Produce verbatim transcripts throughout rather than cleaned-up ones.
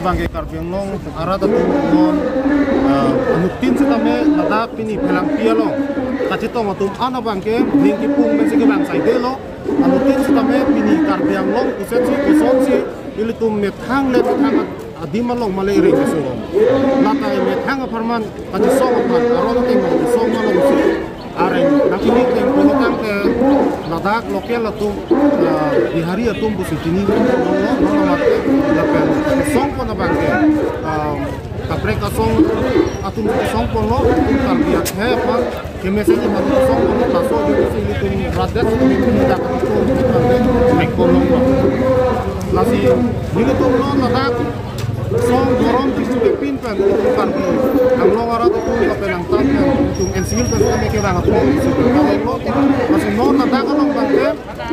bangke karbiang long arah tu non anutin setame ladak pini pelang pialo kaci tong atum ana bangke lingki pung mensi ke bang saide lo anutin setame pini karbiang long uset si uson si ili tum methang le methang adiman long malai ring kesulong lata methang aparman kaci song apar arona tengok song malong si areng nakini teng polotang ke ladak lokal atum di hari atum busi tini nolo nolo mate lapen song pon bangke kaprek song atum song pon lo atum karbiak he pan kemesen di mana song pon lo laso di sini tum radat di tidak itu bangke mekolong lo lasi ini tum lo ladak song dorong tisu pin pan itu karbi ang lo ngarat itu kapen ang tan itu ensil kan kami kira ngatur itu kalau lo masih non ladak long bangke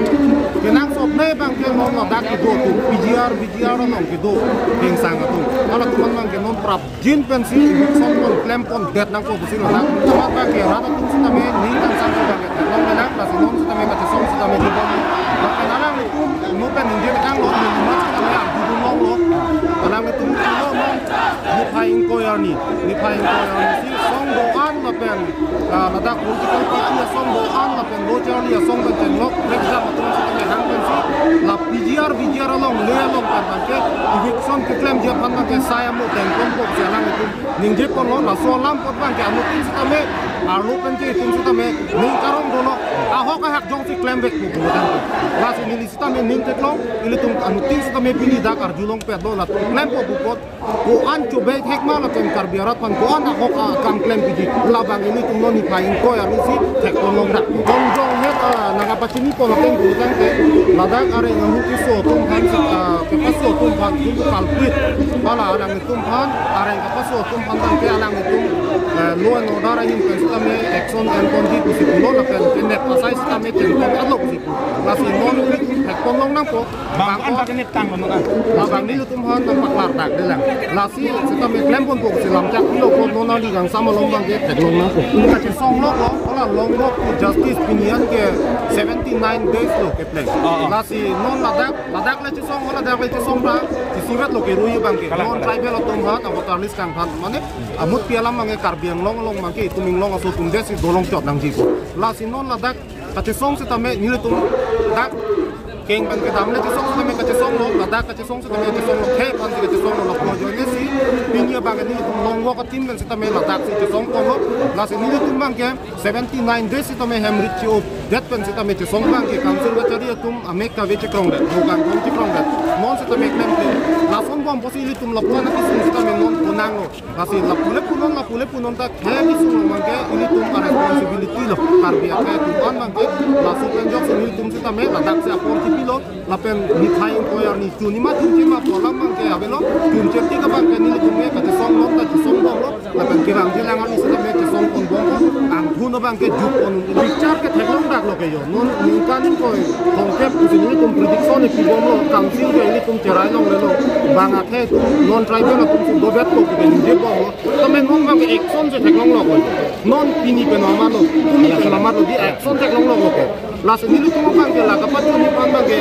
kenang sopne bangke non ladak itu tu bijiar bijiar long itu yang sangat tu kalau teman bangke non prap jin pensi song pon klem pon det nang ko busi ladak teman bangke rata tu sudah me ni kan sangat bangke non menak masih non sudah me kata song sudah me di bawah bahkan alang itu no pen dia kang lo ni mas sudah me di long lo alang itu lo non ni paing koyani ni paing koyani si song doan la pen ladak political party song doan la pen lo jali song pen ten lo reksa matun sudah me hang pensi la bijiar bijiar long le long kan bangke ibikson ke klem dia pan bangke saya mo ten kon ko alang itu ningje pon lo la so lam pot bangke amutin sudah me alu pen ke itu sudah me ning karong dono ahok hak jong si klem bek bu dan las ini sudah me ning tek long ili tum amutin sudah me pini dakar julong pet lo la klem po bu pot ko an cobe hekma la pen karbiarat pan ko an ahok kam klem pidi la bang ini tum no ni paing ko ya si tek kon long dak jong jong het naga pachini po la pen bu dan ke ladak are ngahu ki so tum han ke paso tum pan tum kalpit bala alang tum pan are ke paso tum pan dan ke alang tum lo no dara yin pen sudah me action and kondi kusi lo la pen nek pasai sudah me ten kon adlo kusi la si non tek kon long nang po bang an ba kenet tang kon an la bang ni tum han nang paklar dak de lang la si sudah me klem pon po kusi lam jak lo ko no na li gang sama long bang ke tek long nang po ka chi song lo lo la long lo justice pinian ke seventy-nine days lo ke play la si non ladak ladak le chi song ladak le chi song ba si sirat lo ke rui bang ke non tribal tum ha ta votar list kang phan mane amut pialam mange karbiang long long mange tuming long aso tum desi dolong chot nang ji ko la si non ladak ka chi song se tame ni le tum dak keng ban ke damle chi song se tame ka chi song lo ladak ka chi song se tame chi song lo ke pan ka chi song lo ko jo ne si pinya bang ni tum long wo ka tim ban se tame ladak si chi song ko lo la si ni le tum bang ke seventy-nine days se tame hem rich o det pen se tame chi song bang ke council wa chari tum amek ka ve che krong de bukan kom chi krong de non se tame klem ke la son bom posili tum la pona ki se tame non punang lo la si la pule punon la pule punon ta ke ni sung bang ke ini tum a responsibility lo karbia ke tum an bang ke la su pen jok se ni tum se tame ladak se apor ti pilo la pen ni thai ko ya ni tu ni ma tum ti ma polam bang ke avelo tum che ti ka bang ke ni tum me ka te song lo ta ti song bong lo la pen kirang ji lang ani se tame te song kon bong ko ang thu no bang ke juk on bicar ke thelong dak lo ke yo non ni kan ko tong ke se ni tum prediction ni pi bom lo council ke ini tum cerai long le lo bang a ke non tribal lo tum su do bet ko ke ni je bong lo tame non bang ke action se thelong lo ko non pini pe no ma lo tum ni ke la ma lo di action thelong lo ke la se ni lu tum bang ke la ka pat ni pan bang ke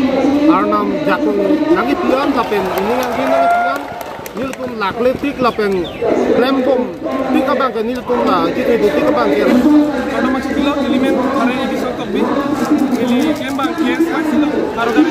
arnam jakung nangi pian ta pen ini yang ni nangi pian ni tum lak le tik la pen klem bom tik ka bang ke ni tum la ji te do tik ka bang ke kalau masih bilo element hari ini bisa topi ini klem bang ke saksi lo harus dari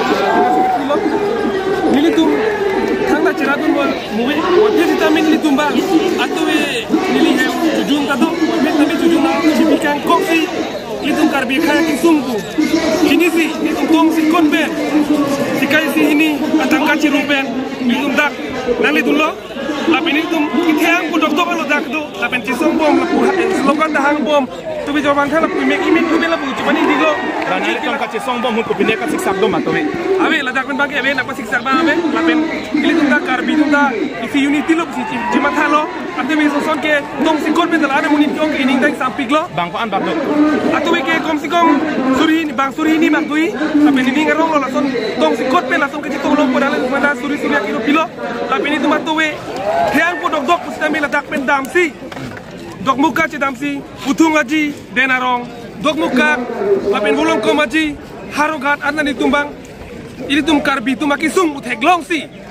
kilo ini tum tangga ceratun bol muwe waktu kita main ini tumba atau ini hem jujung kado main tapi jujung cipikan kopi itu karbi kayak kisungku ini sih itu tong si konben si kai si ini atang kaci rupen itu dak nanti dulu lapin itu kita yang pun dokter kalau dak tu lapin cisong bom lapu slogan dahang bom tu bisa bangkan lapu make imin tu bela bu cuman ini dulu karena itu tong kaci song bom untuk pindah ke siksak dom atau be abe ladak pun bagi abe nak pas siksak bang abe lapin ini tu dak karbi tu dak isi unity lo si cuma thalo atau bisa son ke tong si konben dalam ada munit tong ini dak sampik lo bangkoan baru atau ke kom si kom suri ini bang suri ini bang tui tapi ini ngerong lo langsung tong si kot pe langsung ke tong lo pada mana suri suri kilo kilo tapi ini tu matu we yang pun dok dok pasti ambil ladak pen damsi dok muka ce damsi utung aji denarong dok muka tapi bolong kom aji harogat anak ditumbang ini tum karbi tu maki sung utek long si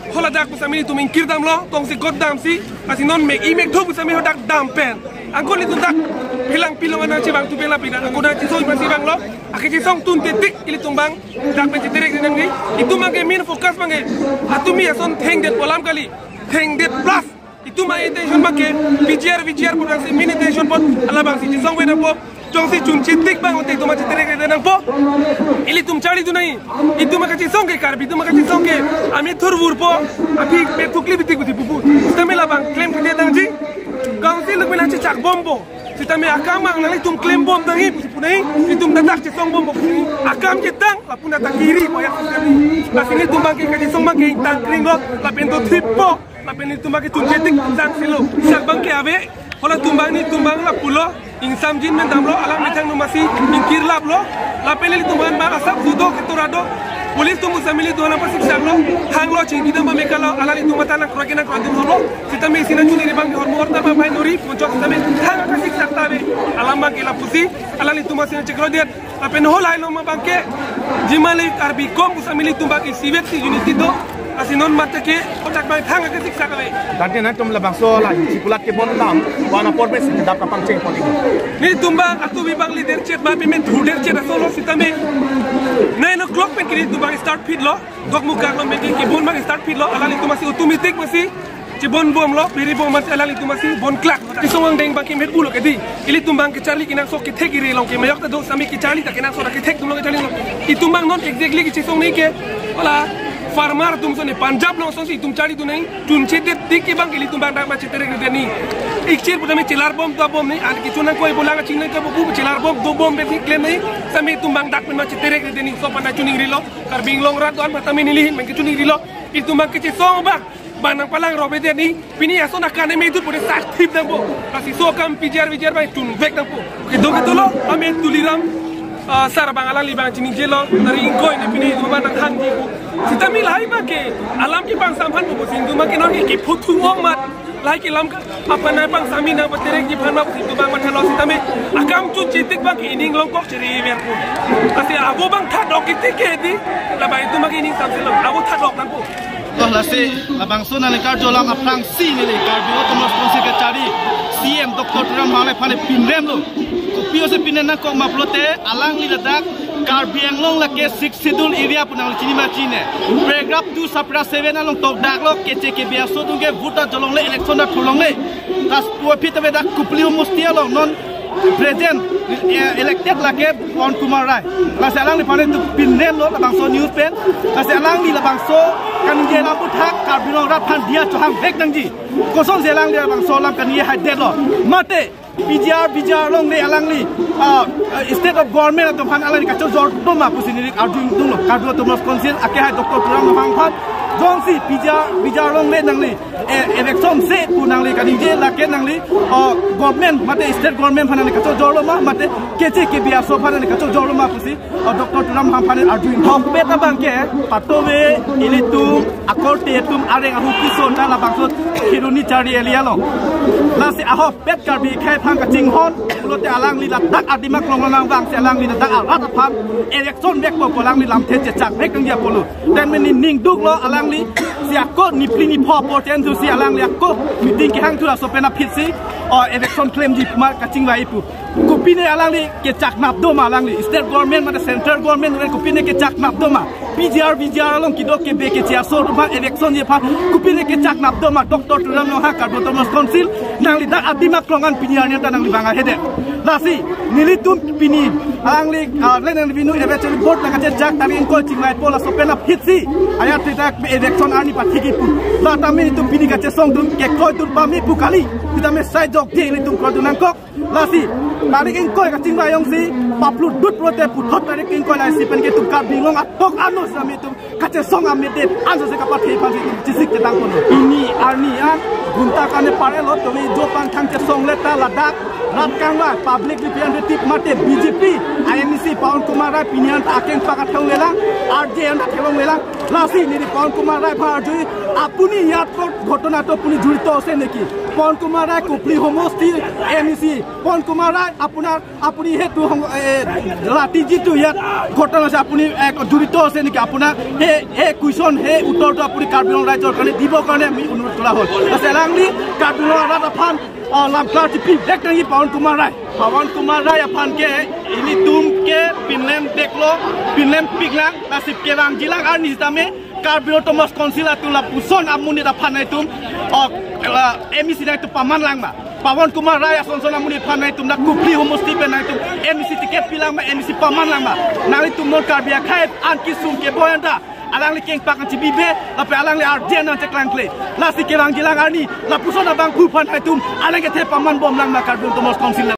hola dak pusami tu mingkir dam lo tong si god dam si kasi non mek i mek thu pusami ho dak dam pen angko li tu dak hilang pilong ana ci bang tu bela pina angko na ci song pasi bang lo aki ci song tun tetik ili tumbang dak pen ci terek nang ni itu mangke min fokus mangke atumi ason theng det polam kali theng det plus itu ma intention mangke vijar vijar pun si min intention pun ala bang si ci song we na pop jong si chun ci tik bang ote tu ma ci terek nang po ili tum chari tu nai itu ma kaci song ke kar itu ma kaci song ke ami thur vur po abi pe tukli bitik bitik pupu tame la bang claim ke dang ji kang si lek mena ci chak bombo si tame akam ang nali tum claim bom dang hi punai itu dadak ci song bombo akam ci tang la puna tak kiri po ya la sini tum bang ke kaci song bang ke tang kringo la pento tripo la pen itu ma ke tum jetik tang silo sak bang ke ave hola tumbang ni tumbang la pulo ing samjin men damlo alam mitang no masih mingkir lab lo la peleli tumbang ba asap judo keturado polis tumbu samili do na pasik saglo hang lo ching bidam ba mekalo alali tumata na krokena kradum holo sitame sina chuni ni bang hormo horta ba bai nori poncho sitame hang pasik saktabe alam ba ke la pusi alali tumasina chekro diat la pen holai lo ma bangke jimali arbi kom samili tumbang ki sibet si unity do asinon mata ke otak bai hang ke sik sakale Tadi na tum labang so la cipulat ke bon lam wana por mes dap kapang ceng pon ini. Ni tumbang atu bibang leader chat ba pimen thuder chat solo sitame nine o'clock pen kiri tumbang start pit lo dok muka lo men ki bon bang start pit lo alali tu masih automatic masih cibon bom lo piri bom masih alali tu masih bon klak isong deng bang ki met bulo ke di ili tumbang ke charli kinang sok ki thek iri long ke mayok ta do sami ki charli ta kinang sok ki thek dum lo ke charli lo i tumbang non exactly ki chisong nei ke ola farmar tum sone Punjab lo so si tum chari tu nahi tun chete tik ke bang ili tumbang dak ma chetere ke ni ikchir putame chilar bom to bom nahi an ki chuna koi bolanga chingna ke bu chilar bom do bom be claim nahi sami tumbang dak ma chetere ke ni so pana chuning rilo kar binglong rat don patame ni lihin men ki chuning rilo i tumbang ke chi song ba banang palang robe de ni pini aso na kane me tu pore sak tip dang bo kasi so kam pijar vijar bai tun vek dang bo ke do ke tolo amen tuliram sar bang alang li bang chini jelo dari ingkoi ni pini du banang hang di bu sita mi lai ba ke alam ki bang sampan bu sin du ma ke non ki phutu ong mat lai ki lam ka apa na bang sami na batere ki phan ma sin du bang ma thalo sita me akam chu chitik bang ki ning long kok cheri ver bu kasi abo bang tha dok ki tik ke di la bai tu ma ki ning sam selo abo tha dok dang bu toh la se labang so na le kar jolam aprang si ne le kar bi otomo sponsor ke chari cm dr turam hale phane pinrem lo ko pio se pinen na ko ma plote alang li ladak kar biang long la ke six schedule area punang chini ma chine paragraph two sapra seven along tok dak lo ke che ke bia so dunge vuta jolong le election da thulong le tas pu phit be dak kuplio mustia lo non present elected la ke Pon Kumar Rai la salang ni phane tu pinrem lo labang so news pen la salang ni labang so kan ye la puthak kar binong rat phan dia chohang vek dang ji ko son selang dia labang so lam kan ye ha det lo mate bijar bijar long le alang li state of government to phan alani ka chor do ma pusini arjun dung lo kardo to mas council ake ha dr turam hang phat jong si bijar bijar long le nang li election se punang li kan je la ke nang li government mate state government phan alani ka chor jor lo ma mate ke che ke bia so phan alani ka chor jor lo ma pusi dr turam hang phan arjun thong pe ta bang ke patowe ilitu akor te tum areng ahu kison ta la bang so kiruni chari elia lo la se aho pet kar bi khai phang ka ching hon lo te alang li la dak adimak long lang wang se alang li la dak arat pham election vek po polang li lam the che chak vek ang ya polu ten men ning duk lo alang li sia ko ni pli ni pho po ten tu si alang li ko meeting ki hang tu la so pena phit si or election claim ji ma ka ching wai pu kupine alang li ke chak nap do ma alang li state government ma central government ren kupine ke chak nap do ma pjr pjr long ki do ke be ke chia so ma election je pha kupine ke chak nap do ma dr turam no ha kar botomos council nang li dak adimak longan piniar ni ta nang li banga hede lasi nilitum pini alang li len nang binu election board na ka jak tari ko chingai pola so pena phitsi aya titak election ani pa thiki pu la ta mi tum pini ka che song dum ke koi tum pa mi pu kali kita me sai jok je ni tum ko dunang kok lasi tari ing koi ka chingbai yong si paplu dut prote pu thot tari ing koi lai si pen ke tum ka bingong atok anu sami tum ka che song am de anso se ka pa thei pa si chisik te dang pon ini arni an gunta kane pare lo to mi jo pan thang che song le ta la dak rat kang wa pa public representative mate B J P I M C Pawan Kumar Rai pinian ta akeng pakat thong lelang R J anda thelong lelang lasi ni Pawan Kumar Rai bharjui apuni ইয়াত ঘটনা তো পুনি জড়িত আছে নেকি পৱন কুমাৰ ৰায় কুপলি সমষ্টি M C Pawan কুমাৰ ৰায় আপোনাৰ আপুনি হেতু ৰাতি যিটো ইয়াত ঘটনা আছে আপুনি জড়িত আছে নেকি আপোনাক হে হে কুৱেশ্যন হে উত্তৰটো আপুনি কাৰ্বি আংলং ৰাজ্যৰ কাৰণে দিবৰ কাৰণে আমি অনুৰোধ কৰা হ'ল এলাংলি কাৰ্বি আংলং ৰাজ্য আফান লামপ্লাৰ টিপি দেখি পৱন কুমাৰ ৰায় পৱন কুমাৰ ৰায় আফানকে ইনি তুমকে পিনলেম দেখলো পিনলেম পিকলাং নাসিব কেলাং জিলাং আর নিজামে Karbino Thomas Konsila tulah puson amuni da panai tum emisi na itu paman lang ma Pawan Kumar Rai ason-son amuni panai tum na kupli homosti penai tum emisi tiket pilang ma emisi paman lang ma nali tum non karbia khai anki sum ke boyanda alang li keng pakan cibibe lape alang li ardian nan teklang kle la si kelang gilang arni la puson abang ku panai tum alang ke te paman bom lang ma Karbino Thomas Konsila